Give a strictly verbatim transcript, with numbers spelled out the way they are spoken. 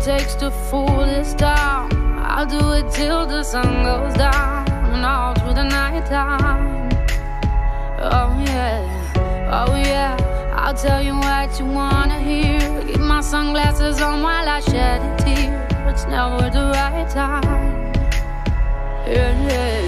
takes to fool this town. I'll do it till the sun goes down and all through the night time. Oh yeah, oh yeah, I'll tell you what you wanna hear. Keep my sunglasses on while I shed a tear. It's never the right time. Yeah, yeah.